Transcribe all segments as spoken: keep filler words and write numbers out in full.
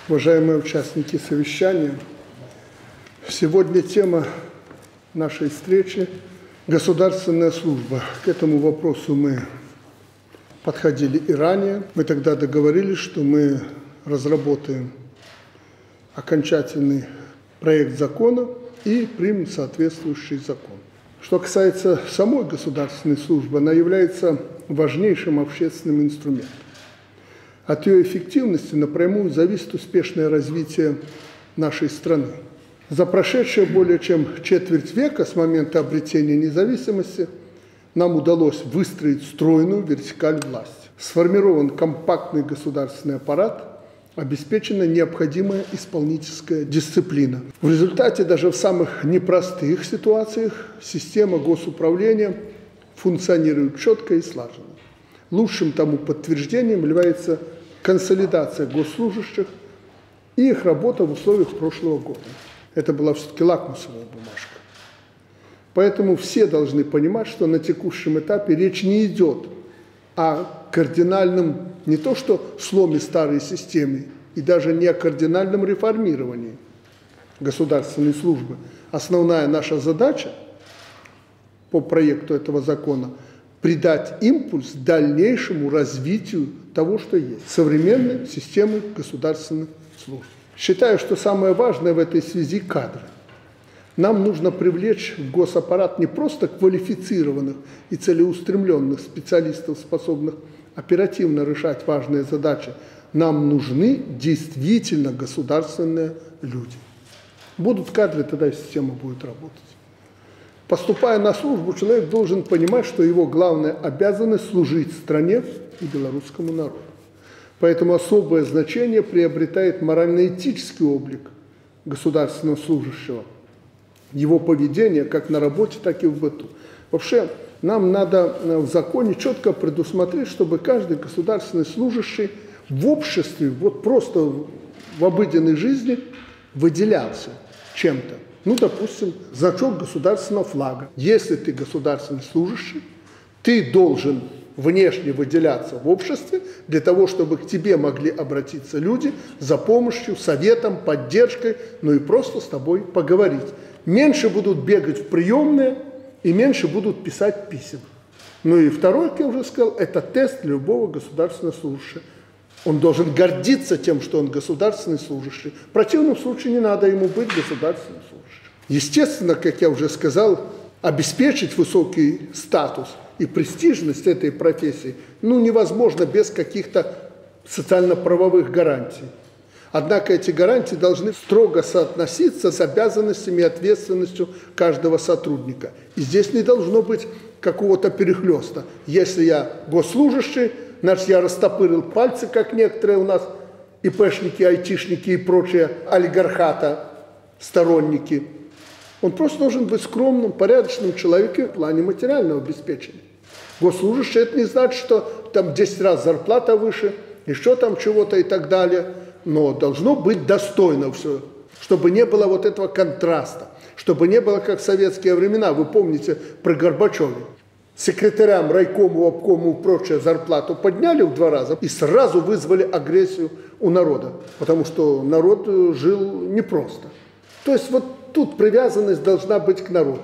Уважаемые участники совещания, сегодня тема нашей встречи – государственная служба. К этому вопросу мы подходили и ранее. Мы тогда договорились, что мы разработаем окончательный проект закона и примем соответствующий закон. Что касается самой государственной службы, она является важнейшим общественным инструментом. От ее эффективности напрямую зависит успешное развитие нашей страны. За прошедшее более чем четверть века с момента обретения независимости нам удалось выстроить стройную вертикаль власти. Сформирован компактный государственный аппарат, обеспечена необходимая исполнительская дисциплина. В результате даже в самых непростых ситуациях система госуправления функционирует четко и слаженно. Лучшим тому подтверждением является консолидация госслужащих и их работа в условиях прошлого года. Это была все-таки лакмусовая бумажка. Поэтому все должны понимать, что на текущем этапе речь не идет о кардинальном, не то что сломе старой системы, и даже не о кардинальном реформировании государственной службы. Основная наша задача по проекту этого закона – придать импульс дальнейшему развитию того, что есть, современной системы государственных служб. Считаю, что самое важное в этой связи – кадры. Нам нужно привлечь в госаппарат не просто квалифицированных и целеустремленных специалистов, способных оперативно решать важные задачи. Нам нужны действительно государственные люди. Будут кадры, тогда система будет работать. Поступая на службу, человек должен понимать, что его главная обязанность – служить стране и белорусскому народу. Поэтому особое значение приобретает морально-этический облик государственного служащего, его поведение как на работе, так и в быту. Вообще, нам надо в законе четко предусмотреть, чтобы каждый государственный служащий в обществе, вот просто в обыденной жизни выделялся чем-то. Ну, допустим, значок государственного флага. Если ты государственный служащий, ты должен внешне выделяться в обществе для того, чтобы к тебе могли обратиться люди за помощью, советом, поддержкой, ну и просто с тобой поговорить. Меньше будут бегать в приемные и меньше будут писать писем. Ну и второй, как я уже сказал, это тест любого государственного служащего. Он должен гордиться тем, что он государственный служащий. В противном случае не надо ему быть государственным служащим. Естественно, как я уже сказал, обеспечить высокий статус и престижность этой профессии ну, невозможно без каких-то социально-правовых гарантий. Однако эти гарантии должны строго соотноситься с обязанностями и ответственностью каждого сотрудника. И здесь не должно быть какого-то перехлеста. Если я госслужащий, значит, я растопырил пальцы, как некоторые у нас ИПшники, айтишники и прочие олигархата, сторонники. Он просто должен быть скромным, порядочным человеком в плане материального обеспечения. Госслужащий – это не значит, что там десять раз зарплата выше, еще там чего-то и так далее. Но должно быть достойно все, чтобы не было вот этого контраста, чтобы не было, как в советские времена, вы помните про Горбачева. Секретарям, райкому, обкому и прочее зарплату подняли в два раза и сразу вызвали агрессию у народа, потому что народ жил непросто. То есть вот тут привязанность должна быть к народу.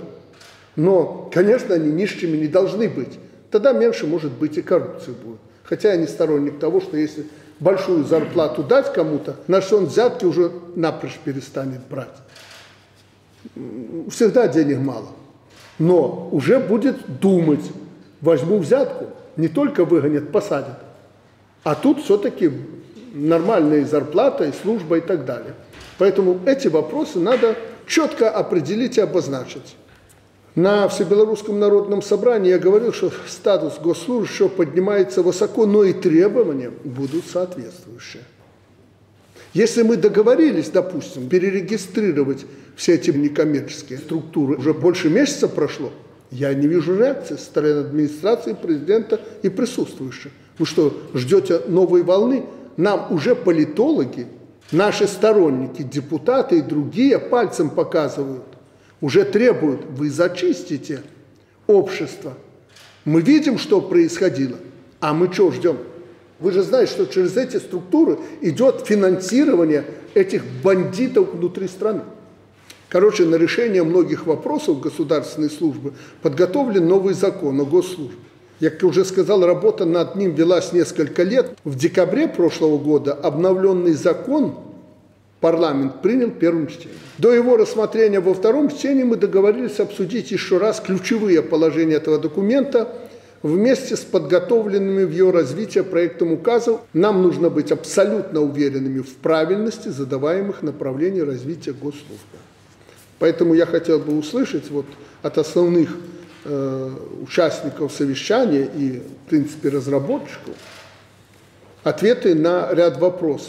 Но, конечно, они нищими не должны быть. Тогда меньше, может быть, и коррупции будет. Хотя я не сторонник того, что если большую зарплату дать кому-то, значит, он взятки уже напрочь перестанет брать. Всегда денег мало. Но уже будет думать, возьму взятку, не только выгонят, посадят. А тут все-таки нормальная зарплата, и служба, и так далее. Поэтому эти вопросы надо четко определить и обозначить. На Всебелорусском народном собрании я говорил, что статус госслужащего поднимается высоко, но и требования будут соответствующие. Если мы договорились, допустим, перерегистрировать все эти некоммерческие структуры, уже больше месяца прошло, я не вижу реакции со стороны администрации, президента и присутствующих. Вы что, ждете новой волны? Нам уже политологи, наши сторонники, депутаты и другие пальцем показывают, уже требуют, вы зачистите общество. Мы видим, что происходило, а мы что ждем? Вы же знаете, что через эти структуры идет финансирование этих бандитов внутри страны. Короче, на решение многих вопросов государственной службы подготовлен новый закон о госслужбе. Я уже сказал, работа над ним велась несколько лет. В декабре прошлого года обновленный закон парламент принял в первом чтении. До его рассмотрения во втором чтении мы договорились обсудить еще раз ключевые положения этого документа вместе с подготовленными в его развитии проектом указов. Нам нужно быть абсолютно уверенными в правильности задаваемых направлений развития госслужбы. Поэтому я хотел бы услышать вот от основных э, участников совещания и, в принципе, разработчиков ответы на ряд вопросов.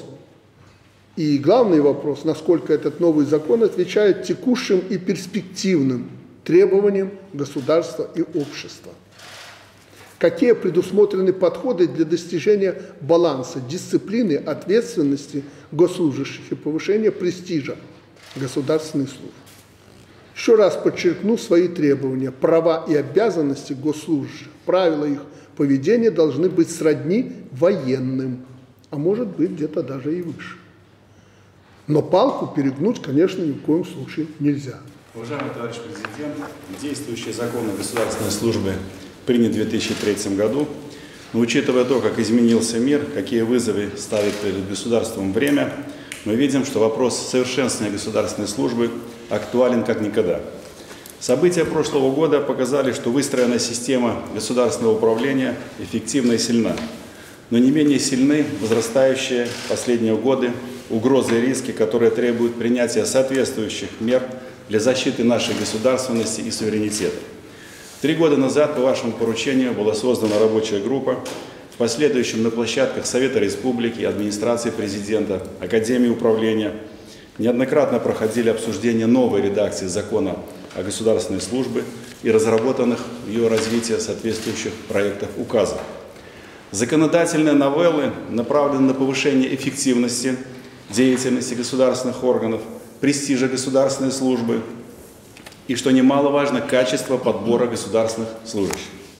И главный вопрос, насколько этот новый закон отвечает текущим и перспективным требованиям государства и общества. Какие предусмотрены подходы для достижения баланса, дисциплины, ответственности госслужащих и повышения престижа государственной службы. Еще раз подчеркну свои требования. Права и обязанности госслужащих, правила их поведения должны быть сродни военным, а может быть где-то даже и выше. Но палку перегнуть, конечно, ни в коем случае нельзя. Уважаемый товарищ президент, действующий закон о государственной службе принят в две тысячи третьем году. Но учитывая то, как изменился мир, какие вызовы ставит перед государством время, мы видим, что вопрос совершенствования государственной службы актуален как никогда. События прошлого года показали, что выстроенная система государственного управления эффективна и сильна, но не менее сильны возрастающие в последние годы угрозы и риски, которые требуют принятия соответствующих мер для защиты нашей государственности и суверенитета. Три года назад по вашему поручению была создана рабочая группа. В последующем на площадках Совета Республики, администрации президента, Академии управления неоднократно проходили обсуждения новой редакции закона о государственной службе и разработанных в ее развитии соответствующих проектов указов. Законодательные новеллы направлены на повышение эффективности деятельности государственных органов, престижа государственной службы и, что немаловажно, качество подбора государственных служащих.